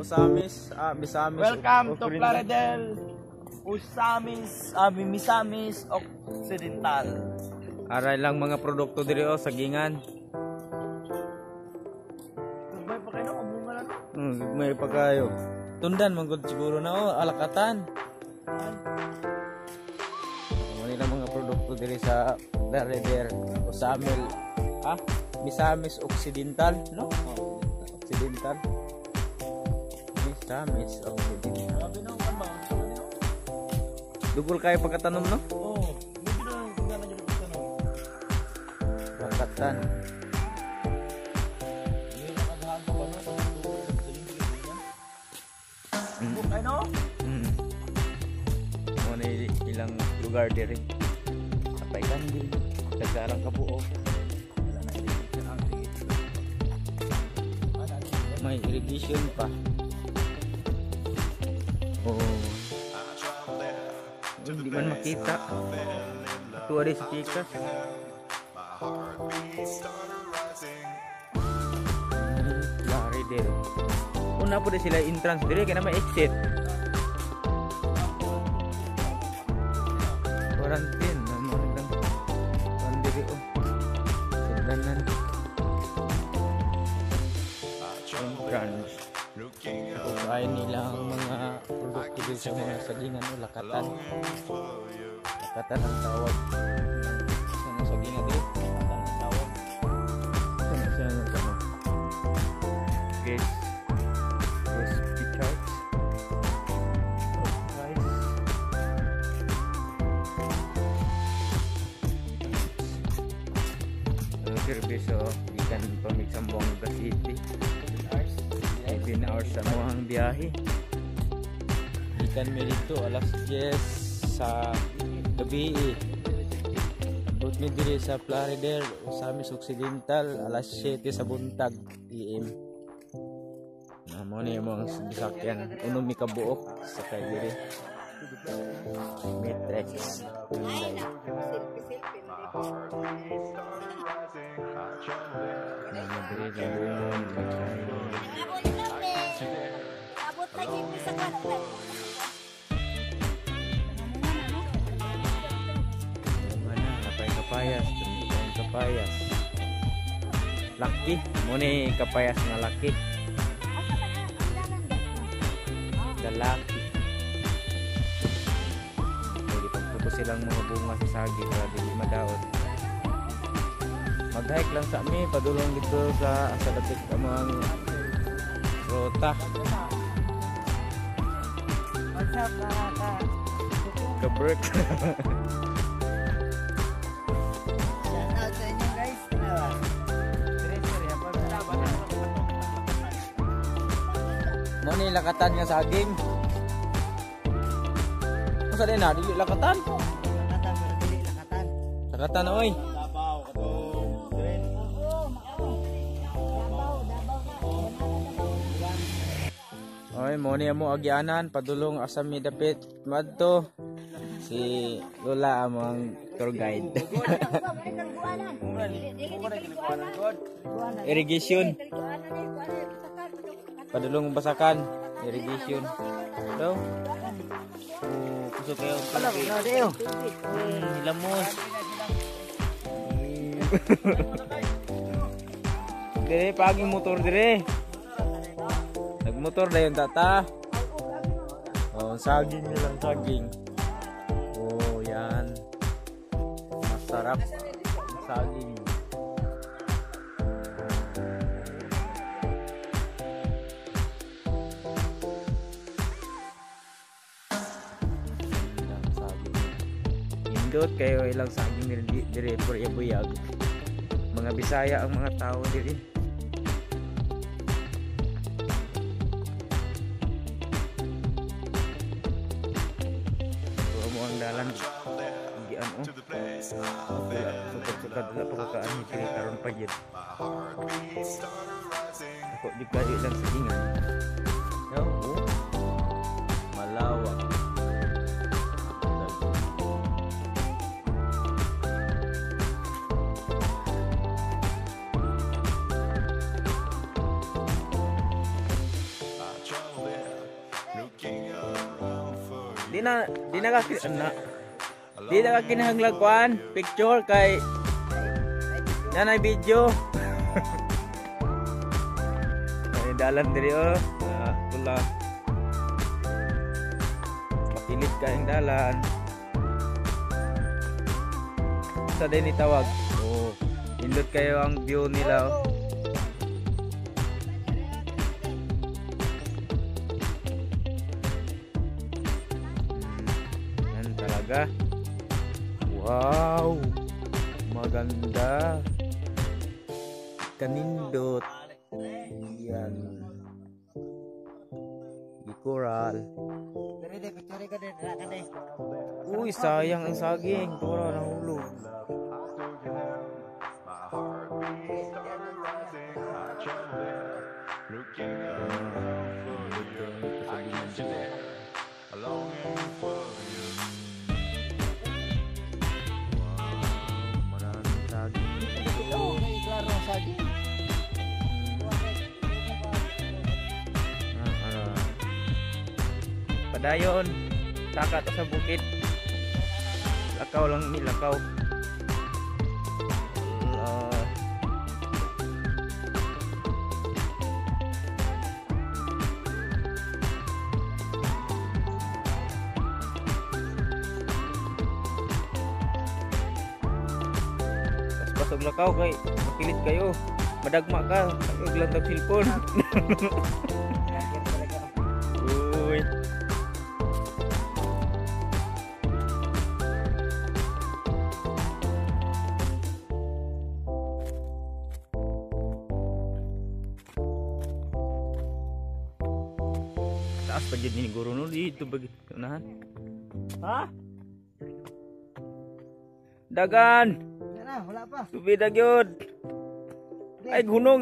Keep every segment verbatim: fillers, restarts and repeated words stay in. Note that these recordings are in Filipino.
Usamis, ah, Misamis. Welcome to Plaridel Usamis, ah, Misamis Occidental. Aray lang mga produkto diri o sagingan. May pa kayo, kumunga lang. Hmm, may pa kayo. Tundan manggod siguro na o alakatan. Muna lang mga produkto diri sa Plaridel Usamil. Ah, Misamis Occidental, no? Occidental. Misamis Occidental. Sabi nang kamba, sabi nang. Dugol kayo pagkatanom, no? Oo, hindi na tingnan na dito sa no. Lakatan. Hindi nakadahan pa ba no? Buk ay no? Hmm. Muna ilang lugar diri. Kapaikan din. Dagarang kabuo. May irrigation pa. Oh. Hindi man makita. Tuwa rin sa pikas. Plaridel. Una po din sila entrance diri kaya na may exit. Quarantine. Naman lang. Pandiri o. Sugdanan. Entrance. Kukain nila ang mga produkto din sa mga sagingan o lakatan. Lakatan ang tawag. Sa mga sagingan din. Lakatan ang tawag. Sana siya ng sama. Guys. Recipe charts. Price. Ang serviso ikan pamigsambong City. seven hours sa muhang biyahe. Ikan mi dito alas diyes sa gabi. Abot mi diri sa Plaridel Usamis Occidental alas siyete sa buntag P M. Na mo ni mo ang bisakyan uno mi kabuok sa kay diri. Matrix. Nah, diri sa buong Abot lagi bisa kan. mana napay kapayas, napay kapayas. Laki, mo ni kapayas nga laki. Lalaki. Pwede pagputo silang mga bunga sa sagi para di madaot. Mag-hike lang sa amin, padulong dito sa sa dapat amang rota. What's up ka? Kabrek. Shout out sa inyo guys. Mo ni lakatan nga saging. Mo sa din na dili lakatan. Lakatan pero dili lakatan. Lakatan oy. Dabaw, katong green. Oy, mo ni amo agyanan padulong asa mi dapit madto. Si Lola among tour guide. Irrigation. Padulong basakan, irrigation. Daw. Oh, kusog kayo. Wala na dayo. Hmm, lamos. Dire paging motor dire. Nagmotor na yung tata. Oh, saging nilang saging. Oh, yan. Masarap. Saging. Indot kayo ilang saging diri diri for ibuyag. Mga Bisaya ang mga tao diri. Ito mo ang dalan. Gian oh. Sukad-sukad la pagkakaan diri karon pa gyud. Ako di kayo ilang sagingan. Yo, oh. Malawak. Di na di na ka na. Di na ka kinahanglan kuan picture kay nanay video. Ay dalan diri oh. Ah, tula. Makilit ka ang dalan. Sa din itawag. Oh, indot kayo ang view nila oh. Hmm, yan talaga. Wow, maganda. Kanindot. Yan. Ikoral. Dere de picture ko din ra ka de. Uy, sayang ang saging. Tura ng ulo. Maraming saging. Oh, may klaro saging. Ah, ano. Padayon. Taka to sa bukit. Lakaw lang ni lakaw. Allah. Pasok lakaw kay makilit kayo. Madagma ka. Ayog lang tag cellphone. Uy. Taas pa dyan ni Guru no dito bagi unahan. Ha? Dagan. Yan na, wala pa. Tubig dagyod. Ay gunung.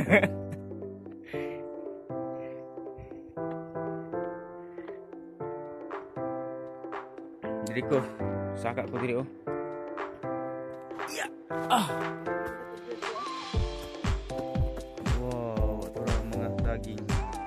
Diri ko saka ko diri oh. Ya. Ah. Wow, ito ang mga daging.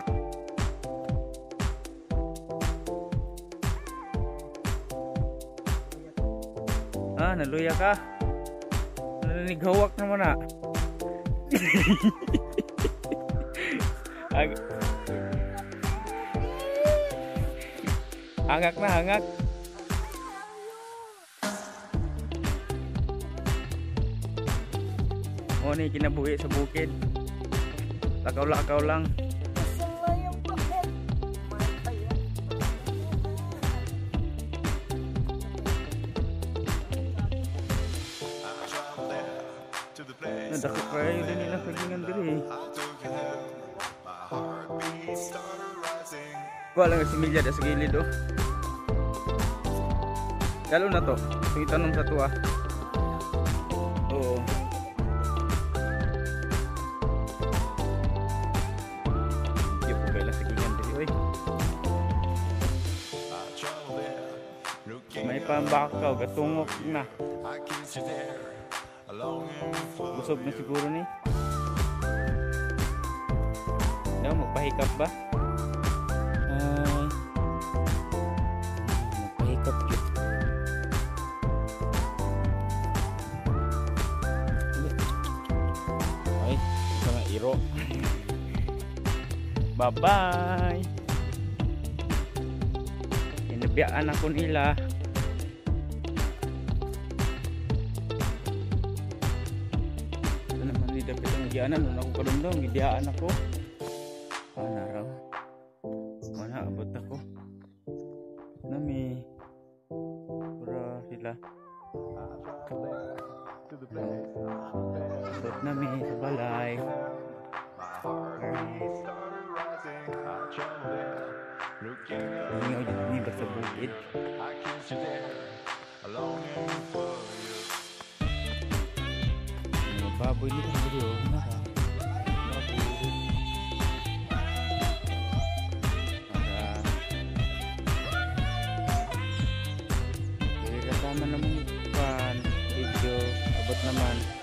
Ah, naluya ka. Nananigawak naman ah. Ag hangak na, hangak. O ni kinabuhi sa bukid. Lakaw-lakaw lang. Nadako kayo din nila sagingan diri. Kuha lang si Milya da sa gilid oh. Galo na to. Sige tanong sa tuwa. Oo. Di po kayo lang sagingan diri oy. May pambakaw gatungok na. Busog na siguro ni. Daw magpahikap ba? Ay. Magpahikap yun. Ay, ito nga iro. Bye-bye. Inabiyaan ako nila. Dapat ang gianan nung ako kadumdum gidiaan ako. Ana raw. Mana abot ako. Nami. Pura sila. Abot nami sa balay. Ngayon dito ni basta bukid. Baboy dito sa video na ka. Baboy. Para. Hindi kasama naman pan video. Abot naman.